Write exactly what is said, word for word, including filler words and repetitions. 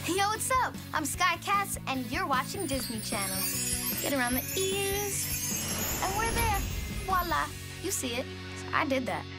Yo, what's up? I'm Sky Katz, and you're watching Disney Channel. Get around the ears, and we're there. Voila. You see it. I did that.